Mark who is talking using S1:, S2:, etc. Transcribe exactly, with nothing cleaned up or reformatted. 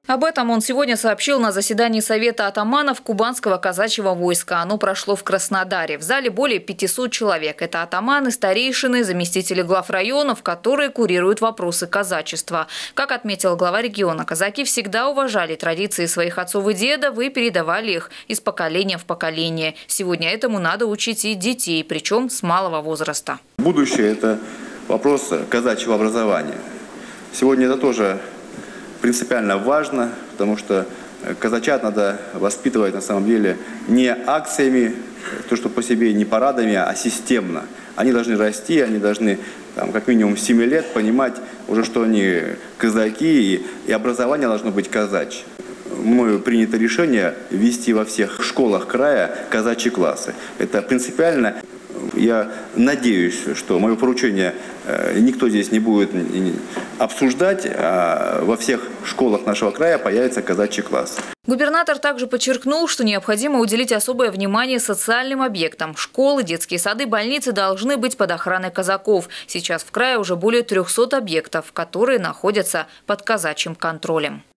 S1: Об этом он сегодня сообщил на заседании Совета атаманов Кубанского казачьего войска. Оно прошло в Краснодаре. В зале более пятисот человек. Это атаманы, старейшины, заместители глав районов, которые курируют вопросы казачества. Как отметил глава региона, казаки всегда уважали традиции своих отцов и дедов и передавали их из поколения в поколение. Сегодня этому надо учить и детей, причем с малого возраста.
S2: Будущее – это вопрос казачьего образования. Сегодня это тоже принципиально важно, потому что казачат надо воспитывать на самом деле не акциями, то, что по себе, не парадами, а системно. Они должны расти, они должны там, как минимум семи лет понимать уже, что они казаки, и, и образование должно быть казачье. Мною принято решение ввести во всех школах края казачьи классы. Это принципиально. Я надеюсь, что мое поручение никто здесь не будет обсуждать, а во всех школах нашего края появится казачий класс.
S1: Губернатор также подчеркнул, что необходимо уделить особое внимание социальным объектам. Школы, детские сады, больницы должны быть под охраной казаков. Сейчас в крае уже более трёхсот объектов, которые находятся под казачьим контролем.